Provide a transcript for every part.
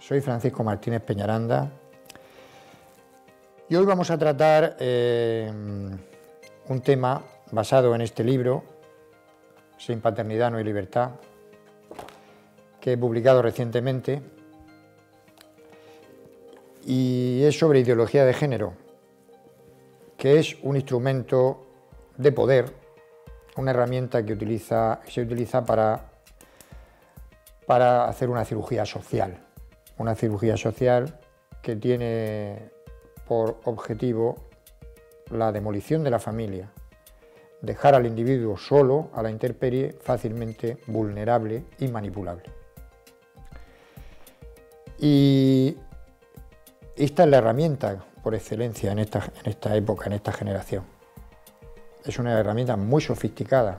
Soy Francisco Martínez Peñaranda y hoy vamos a tratar un tema basado en este libro, Sin paternidad no hay libertad, que he publicado recientemente, y es sobre ideología de género, que es un instrumento de poder, una herramienta que se utiliza para hacer una cirugía social que tiene por objetivo la demolición de la familia, dejar al individuo solo, a la intemperie, fácilmente vulnerable y manipulable. Y esta es la herramienta por excelencia en esta época, en esta generación. Es una herramienta muy sofisticada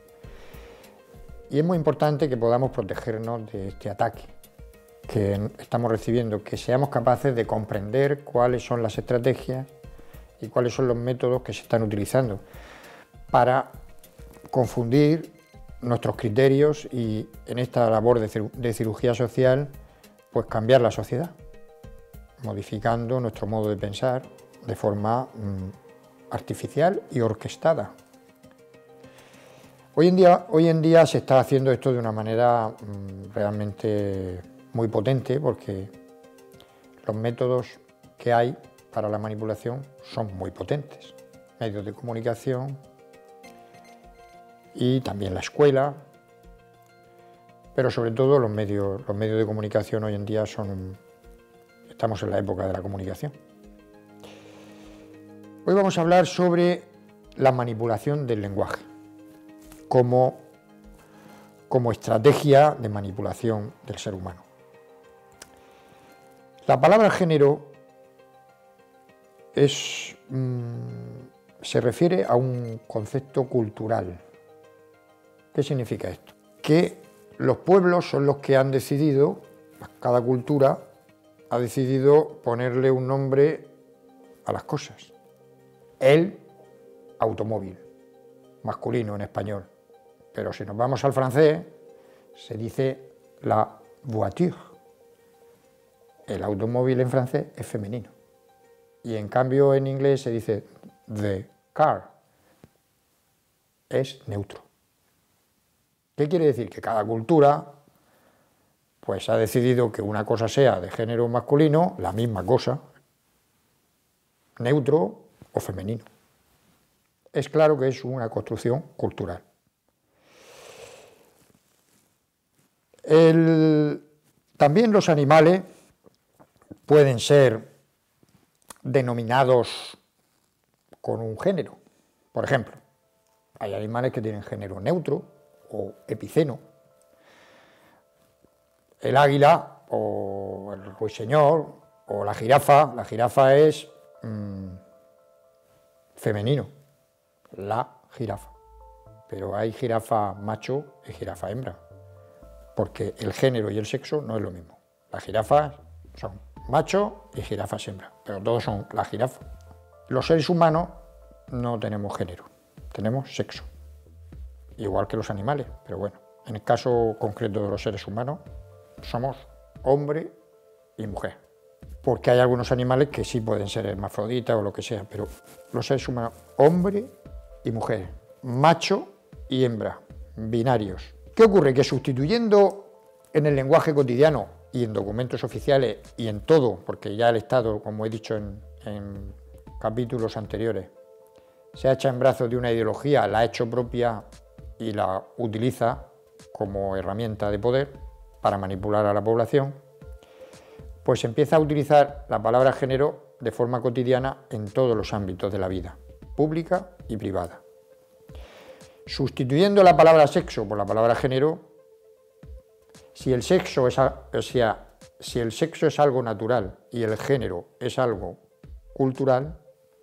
y es muy importante que podamos protegernos de este ataque que estamos recibiendo, que seamos capaces de comprender cuáles son las estrategias y cuáles son los métodos que se están utilizando para confundir nuestros criterios y en esta labor de cirugía social, pues cambiar la sociedad, modificando nuestro modo de pensar de forma artificial y orquestada. Hoy en día se está haciendo esto de una manera realmente muy potente, porque los métodos que hay para la manipulación son muy potentes. Medios de comunicación y también la escuela, pero sobre todo los medios de comunicación hoy en día estamos en la época de la comunicación. Hoy vamos a hablar sobre la manipulación del lenguaje como estrategia de manipulación del ser humano. La palabra género se refiere a un concepto cultural. ¿Qué significa esto? Que los pueblos son los que han decidido, cada cultura ha decidido ponerle un nombre a las cosas. El automóvil, masculino en español, pero si nos vamos al francés se dice la voiture. El automóvil en francés es femenino y en cambio en inglés se dice the car, es neutro. ¿Qué quiere decir? Que cada cultura pues ha decidido que una cosa sea de género masculino, la misma cosa, neutro o femenino. Es claro que es una construcción cultural. También los animales pueden ser denominados con un género. Por ejemplo, hay animales que tienen género neutro o epiceno. El águila o el ruiseñor o la jirafa es femenino, la jirafa. Pero hay jirafa macho y jirafa hembra, porque el género y el sexo no es lo mismo. Las jirafas son macho y jirafas hembra, pero todos son la jirafa. Los seres humanos no tenemos género, tenemos sexo, igual que los animales, pero bueno, en el caso concreto de los seres humanos somos hombre y mujer, porque hay algunos animales que sí pueden ser hermafroditas o lo que sea, pero los seres humanos, hombre y mujer, macho y hembra, binarios. ¿Qué ocurre? Que sustituyendo en el lenguaje cotidiano y en documentos oficiales y en todo, porque ya el Estado, como he dicho en capítulos anteriores, se ha echado en brazos de una ideología, la ha hecho propia y la utiliza como herramienta de poder para manipular a la población, pues se empieza a utilizar la palabra género de forma cotidiana en todos los ámbitos de la vida, pública y privada. Sustituyendo la palabra sexo por la palabra género, si el sexo es algo natural y el género es algo cultural,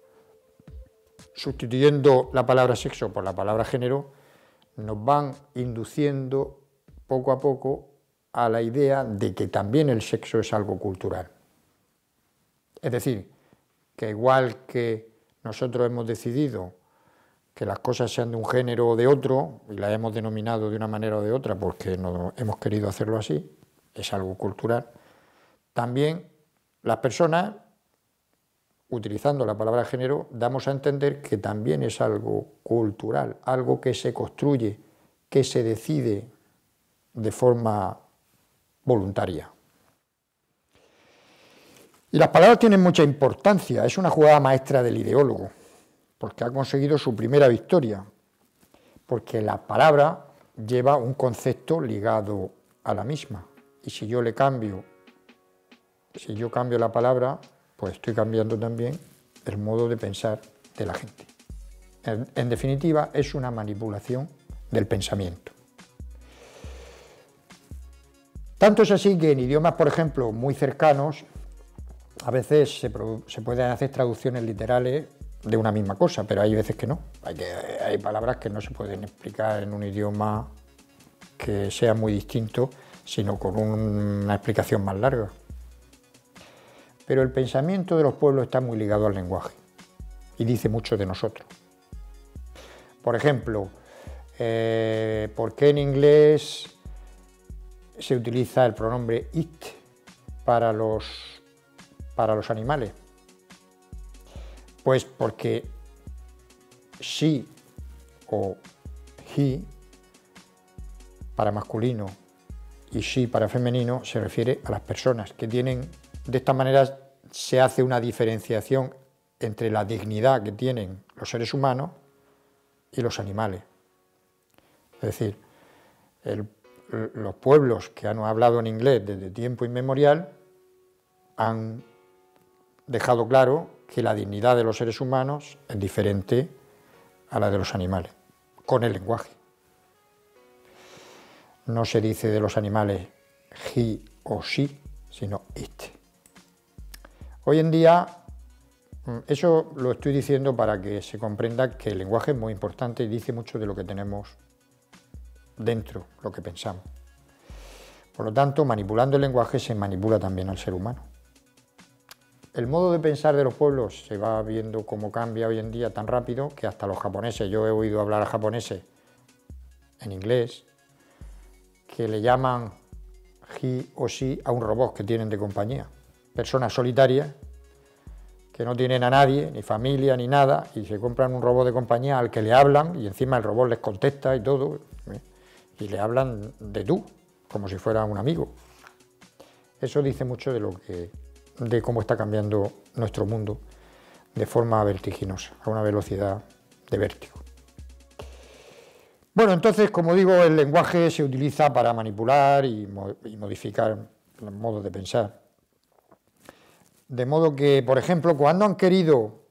sustituyendo la palabra sexo por la palabra género, nos van induciendo poco a poco a la idea de que también el sexo es algo cultural. Es decir, que igual que nosotros hemos decidido que las cosas sean de un género o de otro, y las hemos denominado de una manera o de otra porque no hemos querido hacerlo así, es algo cultural, también las personas, utilizando la palabra género, damos a entender que también es algo cultural, algo que se construye, que se decide de forma voluntaria. Y las palabras tienen mucha importancia, es una jugada maestra del ideólogo, porque ha conseguido su primera victoria, porque la palabra lleva un concepto ligado a la misma, y si yo cambio la palabra, pues estoy cambiando también el modo de pensar de la gente. En definitiva, es una manipulación del pensamiento. Tanto es así que en idiomas, por ejemplo, muy cercanos, a veces se pueden hacer traducciones literales de una misma cosa, pero hay veces que no. Hay palabras que no se pueden explicar en un idioma que sea muy distinto, sino con una explicación más larga. Pero el pensamiento de los pueblos está muy ligado al lenguaje y dice mucho de nosotros. Por ejemplo, ¿por qué en inglés se utiliza el pronombre it para los animales? Pues porque she o he para masculino y she para femenino se refiere a las personas que tienen. De esta manera se hace una diferenciación entre la dignidad que tienen los seres humanos y los animales. Es decir, los pueblos que han hablado en inglés desde tiempo inmemorial han dejado claro que la dignidad de los seres humanos es diferente a la de los animales, con el lenguaje. No se dice de los animales he o she, sino it. Hoy en día, eso lo estoy diciendo para que se comprenda que el lenguaje es muy importante y dice mucho de lo que tenemos dentro, lo que pensamos. Por lo tanto, manipulando el lenguaje se manipula también al ser humano. El modo de pensar de los pueblos se va viendo cómo cambia hoy en día tan rápido que hasta los japoneses, yo he oído hablar a japoneses en inglés, que le llaman he o she a un robot que tienen de compañía. Personas solitarias que no tienen a nadie, ni familia, ni nada, y se compran un robot de compañía al que le hablan y encima el robot les contesta y todo, y le hablan de tú, como si fuera un amigo. Eso dice mucho de cómo está cambiando nuestro mundo de forma vertiginosa, a una velocidad de vértigo. Bueno, entonces, como digo, el lenguaje se utiliza para manipular y modificar los modos de pensar. De modo que, por ejemplo, cuando han querido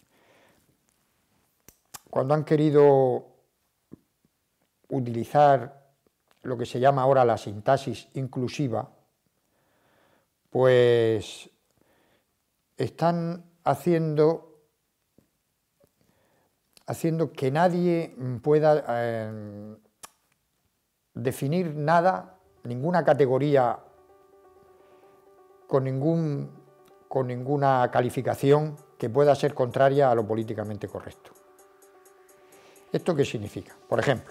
utilizar lo que se llama ahora la sintaxis inclusiva, pues están haciendo que nadie pueda definir nada, ninguna categoría con ninguna calificación que pueda ser contraria a lo políticamente correcto. ¿Esto qué significa? Por ejemplo,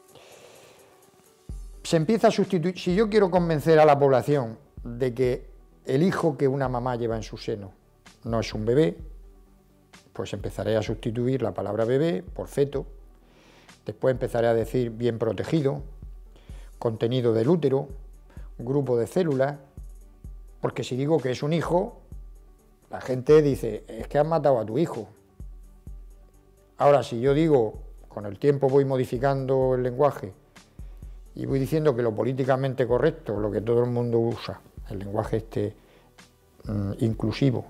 se empieza a sustituir, si yo quiero convencer a la población de que el hijo que una mamá lleva en su seno no es un bebé, pues empezaré a sustituir la palabra bebé por feto, después empezaré a decir bien protegido, contenido del útero, grupo de células, porque si digo que es un hijo, la gente dice, es que has matado a tu hijo. Ahora, si yo digo, con el tiempo voy modificando el lenguaje y voy diciendo que lo políticamente correcto, lo que todo el mundo usa, el lenguaje inclusivo,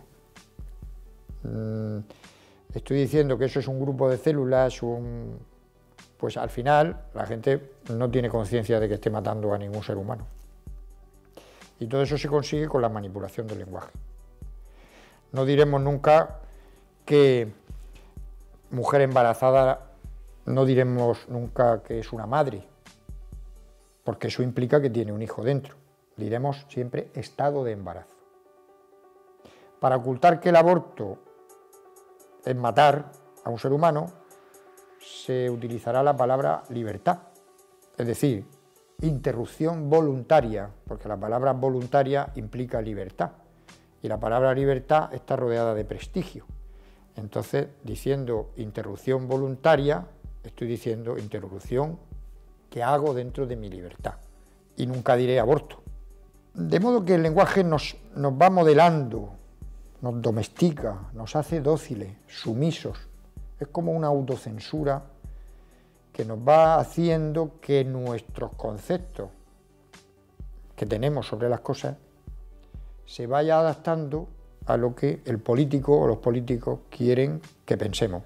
estoy diciendo que eso es un grupo de células, pues al final la gente no tiene conciencia de que esté matando a ningún ser humano. Y todo eso se consigue con la manipulación del lenguaje. No diremos nunca que mujer embarazada, no diremos nunca que es una madre, porque eso implica que tiene un hijo dentro. Diremos siempre estado de embarazo. Para ocultar que el aborto es matar a un ser humano, se utilizará la palabra libertad. Es decir, interrupción voluntaria, porque la palabra voluntaria implica libertad, y la palabra libertad está rodeada de prestigio. Entonces, diciendo interrupción voluntaria, estoy diciendo interrupción que hago dentro de mi libertad, y nunca diré aborto. De modo que el lenguaje nos va modelando, nos domestica, nos hace dóciles, sumisos. Es como una autocensura que nos va haciendo que nuestros conceptos que tenemos sobre las cosas se vaya adaptando a lo que el político o los políticos quieren que pensemos.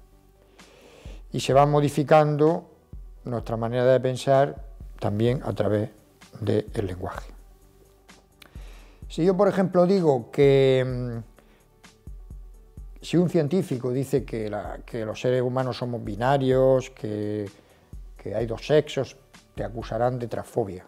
Y se va modificando nuestra manera de pensar también a través del lenguaje. Si yo, por ejemplo, digo que si un científico dice que los seres humanos somos binarios, que hay dos sexos, te acusarán de transfobia.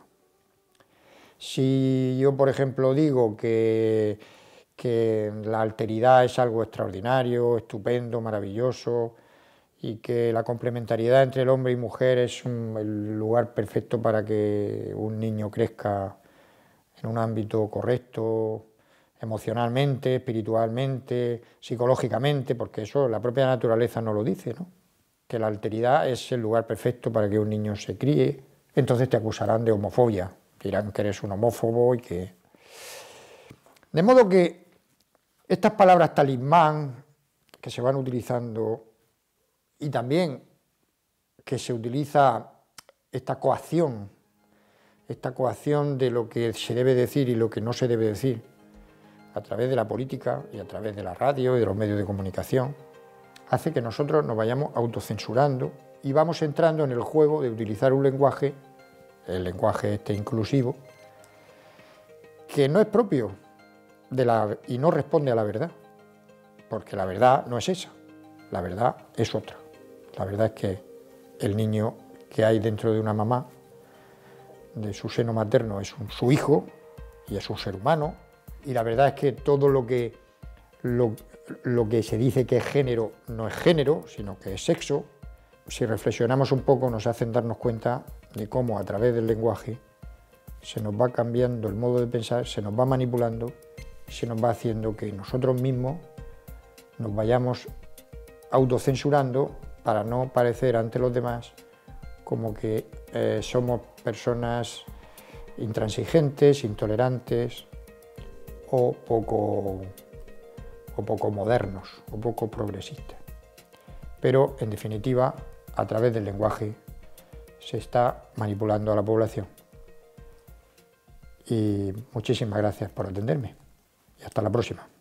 Si yo, por ejemplo, digo que la alteridad es algo extraordinario, estupendo, maravilloso, y que la complementariedad entre el hombre y mujer es el lugar perfecto para que un niño crezca en un ámbito correcto, emocionalmente, espiritualmente, psicológicamente, porque eso la propia naturaleza nos lo dice, ¿no? Que la alteridad es el lugar perfecto para que un niño se críe, entonces te acusarán de homofobia, dirán que eres un homófobo y que... De modo que estas palabras talismán que se van utilizando y también que se utiliza esta coacción de lo que se debe decir y lo que no se debe decir a través de la política y a través de la radio y de los medios de comunicación, hace que nosotros nos vayamos autocensurando y vamos entrando en el juego de utilizar un lenguaje, el lenguaje este inclusivo, que no es propio y no responde a la verdad, porque la verdad no es esa, la verdad es otra. La verdad es que el niño que hay dentro de una mamá, de su seno materno, es su hijo y es un ser humano, y la verdad es que todo lo que se dice que es género no es género, sino que es sexo. Si reflexionamos un poco nos hacen darnos cuenta de cómo a través del lenguaje se nos va cambiando el modo de pensar, se nos va manipulando y se nos va haciendo que nosotros mismos nos vayamos autocensurando para no parecer ante los demás como que somos personas intransigentes, intolerantes o poco modernos o poco progresistas. Pero, en definitiva, a través del lenguaje se está manipulando a la población. Y muchísimas gracias por atenderme y hasta la próxima.